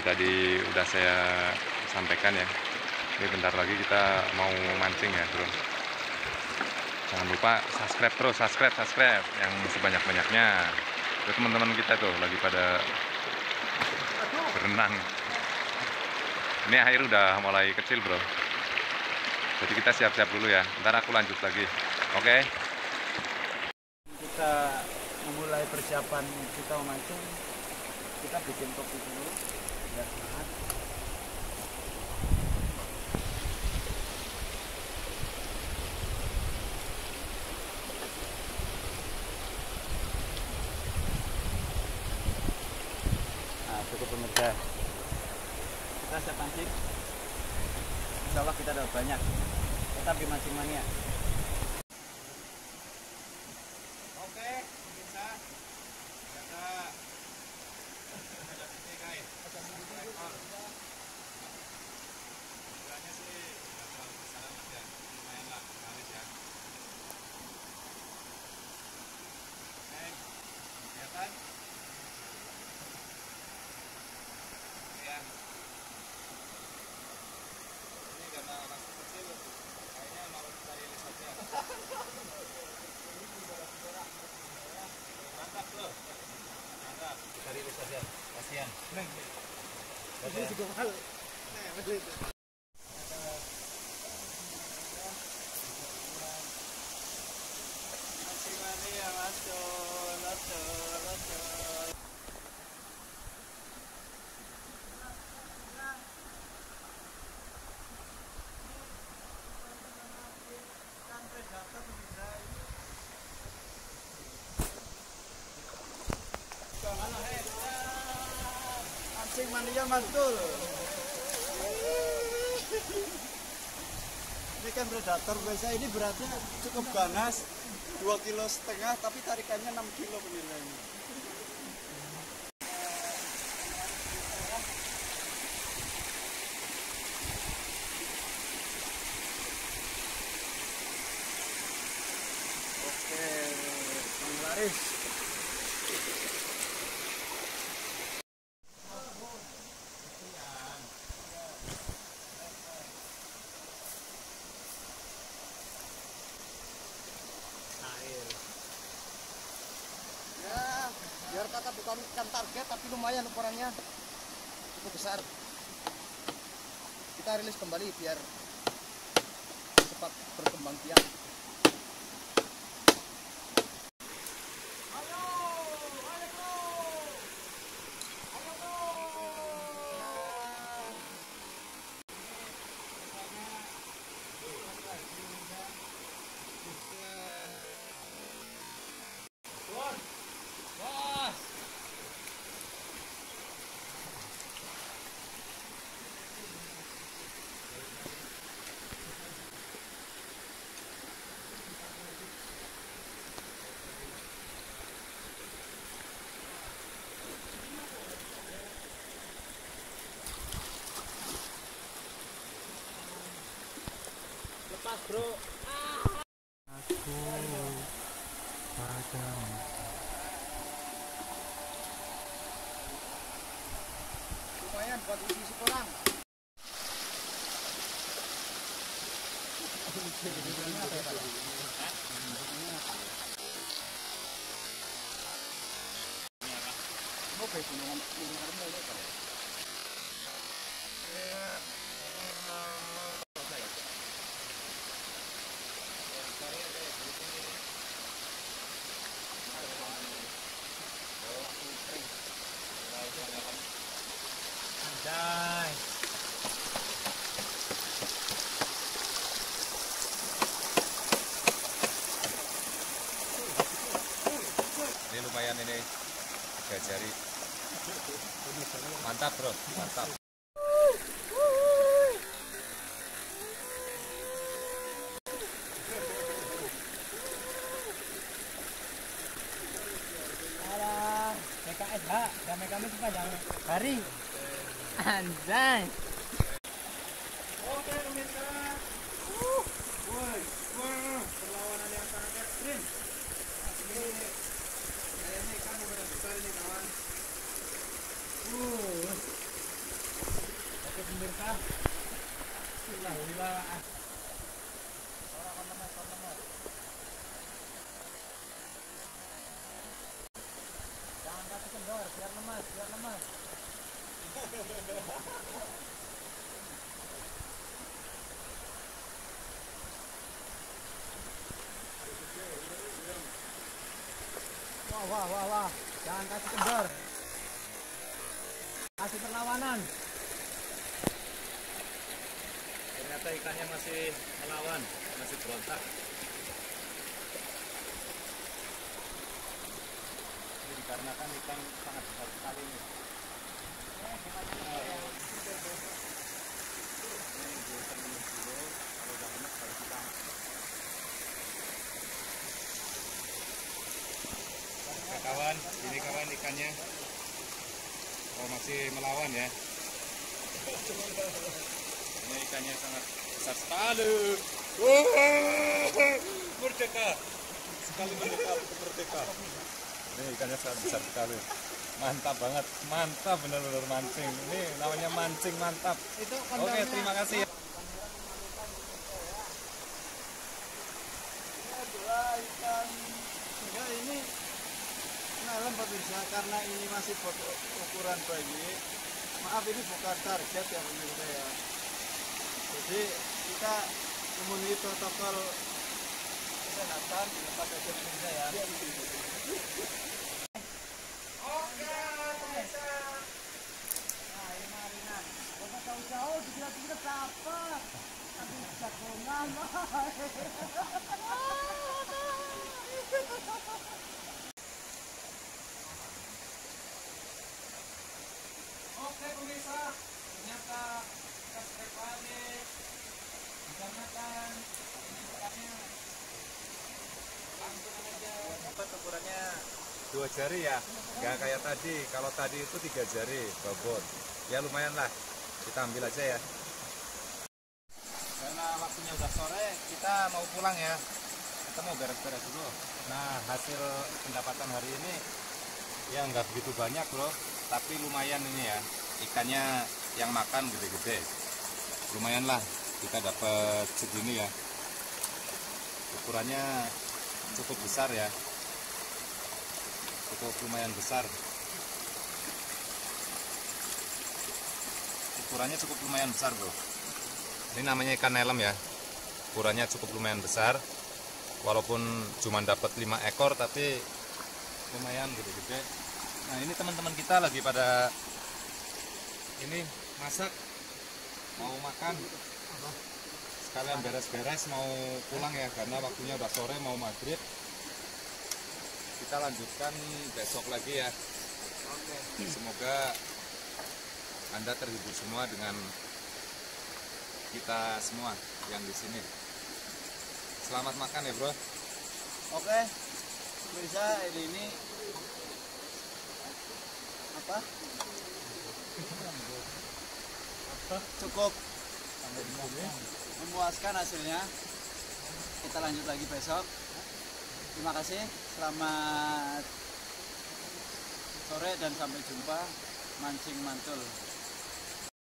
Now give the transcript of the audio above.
tadi udah saya sampaikan ya. Ini bentar lagi kita mau mancing ya, bro. Jangan lupa subscribe yang sebanyak-banyaknya. Itu teman-teman kita tuh lagi pada berenang. Ini air udah mulai kecil, bro. Jadi kita siap-siap dulu ya. Ntar aku lanjut lagi. Oke? Kita memulai persiapan kita memancing. Kita bikin kopi dulu. Biar semangat. Nah, cukup pemirsa. Kita siap mancing. Insya Allah kita dapat banyak. Tetap di Mancing Mania. Oke, pemirsa. Ada titik air. Ukurannya sih nggak terlalu besar amat ya. Lumayan lah, laris ya. Kelihatan? Ya. Ini karena langsung kecil, kayaknya mau kita rilis aja. Mantap bro, mantap. Kita rilis aja, kasihan. Ini juga mahal. Masih mana ya masuk. Mancing Mania mantul. Ini kan predator biasa, ini beratnya cukup ganas, 2,5 kg, tapi tarikannya 6 kg pemirsa ini. Oke, laris. Ya, biar kata bukan target tapi lumayan ukurannya cukup besar. Kita rilis kembali biar cepat berkembang biak. Lepas bro. Aku padamu. Lumayan buat isi sekolah. Anjay. Ini lumayan ini. 3 jari. Mantap, bro. Mantap. PKSH, damai kami sepanjang hari. Anjay. Oke pemirsa. Perlawanan yang sangat ekstrim. Ini kayaknya ikan benar besar ini kawan. Wah, jangan kasih kendor, kasih perlawanan. Ternyata ikannya masih melawan, masih berontak. Ini dikarenakan ikan sangat besar sekali ini. Kawan, ini kawan ikannya. Oh, masih melawan ya. Ini ikannya sangat besar sekali. Merdeka. Sekali merdeka. Ini ikannya sangat besar sekali. Mantap banget, mantap benar-benar mancing. Ini namanya mancing mantap. Oke, terima kasih. Ikan enggak ini malam pemirsa, karena ini masih ukuran bayi. Maaf, ini bukan target ya pemirsa ya. Jadi kita memenuhi protokol kesehatan lepas aja pemirsa ya. Oke pemirsa. Nah ini marinan. Bapak jauh-jauh dikira-kira dapat. Tapi jagongan. Oke pemirsa, ternyata kita strike balik, dikarenakan ikannya langsung aja. Dapat ukurannya 2 jari ya, nggak kayak tadi. Kalau tadi itu 3 jari bobot. Ya lumayan lah, kita ambil aja ya. Karena waktunya udah sore, kita mau pulang ya. Kita mau beres-beres dulu. Nah, hasil pendapatan hari ini ya nggak begitu banyak loh, tapi lumayan ini ya. Ikannya yang makan gede-gede. Lumayan lah, kita dapat segini ya. Ukurannya cukup besar ya. Cukup lumayan besar. Ukurannya cukup lumayan besar bro. Ini namanya ikan nelem ya. Ukurannya cukup lumayan besar. Walaupun cuma dapat 5 ekor tapi lumayan gede-gede. Nah ini teman-teman kita lagi pada ini masak, mau makan, sekalian beres-beres mau pulang ya, karena waktunya udah sore mau maghrib. Kita lanjutkan besok lagi ya. Oke. Semoga Anda terhibur semua dengan kita semua yang di sini. Selamat makan ya bro. Oke, bisa ini apa? Cukup memuaskan hasilnya. Kita lanjut lagi besok. Terima kasih, selamat sore dan sampai jumpa mancing mantul.